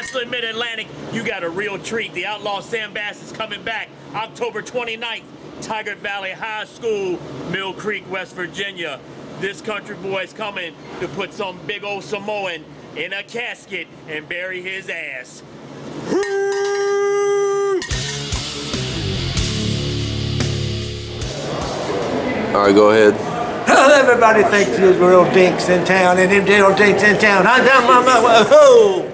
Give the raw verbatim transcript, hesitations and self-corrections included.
Wrestling Mid-Atlantic, you got a real treat. The Outlaw Sam Bass is coming back October twenty-ninth, Tiger Valley High School, Mill Creek, West Virginia. This country boy's coming to put some big old Samoan in a casket and bury his ass. All right, go ahead. Well, everybody thinks there's real dinks in town, and them real dinks in town. I'm down my, my, oh!